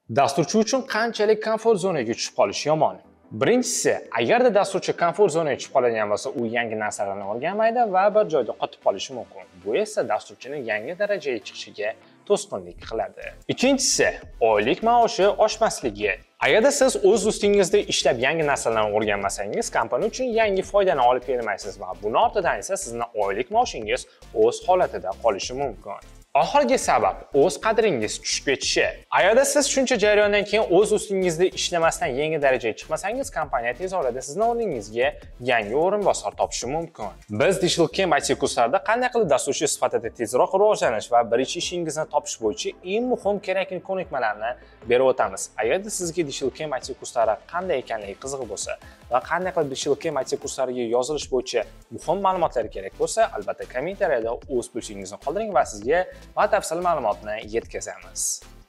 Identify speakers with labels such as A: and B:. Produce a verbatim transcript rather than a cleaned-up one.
A: Dasturchi uchun qanchalik komfort zonaga tushib qolish yomon? Birinchisi, agarda dasturchi komfort zonaga tushib qoladigan bo'lsa, u yangi narsalarni o'rganmaydi va bir joyda qotib qolishi mumkin. Bu esa dasturchining yangi darajaga chiqishiga to'sqinlik qiladi. Ikkinchisi, oylik maoshi oshmasligi. Agarda siz o'z ustingizda ishlab yangi narsalarni o'rganmasangiz, kompaniya uchun yangi foydani olib kelmaysiz va buning ortidan esa sizning oylik maoshingiz o'z holatida qolishi mumkin. Oxirgi sabab o'z qadringiz tushib ketishi. Agarda siz shuncha jarayondan keyin o'z ustingizda ishlamasdan yangi darajaga chiqmasangiz, kompaniya tez orada sizning o'rningizga yangi o'rinbosar topishi mumkin. Biz Digital Camp I T kurslarida qanday qilib dasturchi sifatida tezroq rivojlanish va birinchi ishingizni topish bo'yicha eng muhim kerakli ko'nikmalarni berib o'tamiz. Agarda sizga Digital Camp I T kurslari qanday ekanligi qiziq bo'lsa va qanday qilib Digital Camp I T kurslariga yozilish bo'yicha muhim ma'lumotlar kerak bo'lsa, albatta kommentariyada o'z pulchingizni qoldiring va sizga batafsil ma'lumotni yetkazamiz.